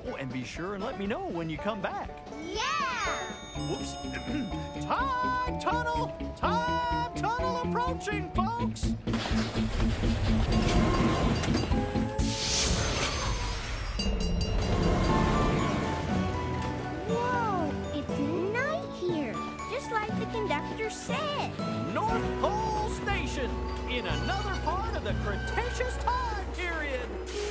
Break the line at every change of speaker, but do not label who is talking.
Oh, and be sure and let me know when you come back.
Yeah!
Whoops. Time tunnel! Time tunnel approaching, folks!
Whoa, it's night here, just like the conductor said.
North Pole Station, in another part of the Cretaceous time period.